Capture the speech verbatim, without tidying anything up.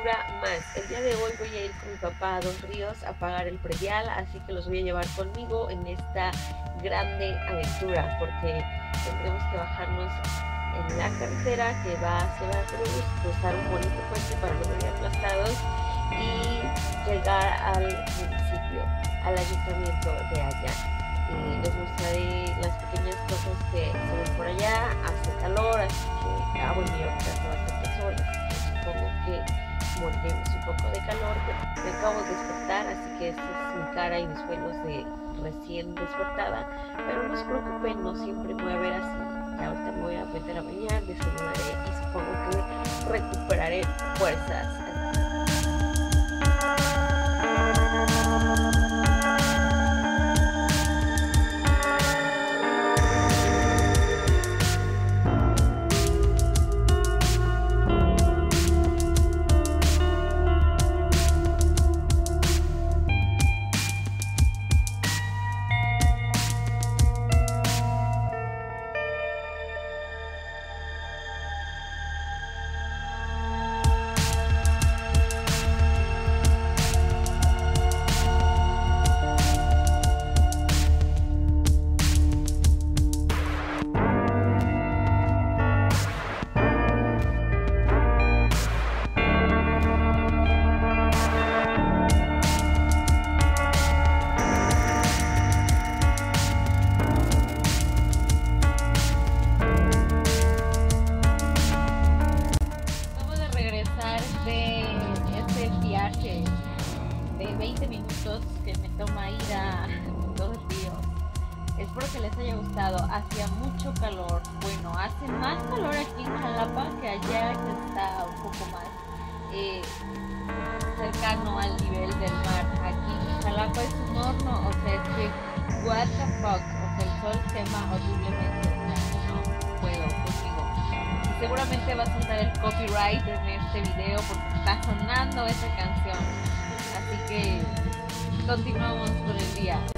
aventura más. El día de hoy voy a ir con mi papá a Dos Ríos a pagar el predial, así que los voy a llevar conmigo en esta grande aventura, porque tendremos que bajarnos en la carretera que va hacia Veracruz, cruzar un bonito puente para no morir aplastados y llegar al municipio, al ayuntamiento de allá. Eh, les mostraré las pequeñas cosas que se ven por allá. Hace calor, así que, ah, bueno, yo hace bastante sol, así que supongo que moriremos un poco de calor, pero me acabo de despertar, así que esta es mi cara y mis pelos de recién despertada, pero no se preocupen, no siempre me voy a ver así. Ya ahorita me voy a meter a bañar, desayunaré y supongo que recuperaré fuerzas. De este viaje de veinte minutos que me toma ir a Dos Ríos. Espero que les haya gustado. Hacía mucho calor. Bueno, hace más calor aquí en Jalapa que allá, que está un poco más eh, cercano al nivel del mar. Aquí Jalapa es un horno, o sea, es que what the fuck, o sea, el sol quema horriblemente. O sea, no puedo conmigo. Y seguramente va a saltar el copyright en este video porque está sonando esa canción. Así que continuamos con el día.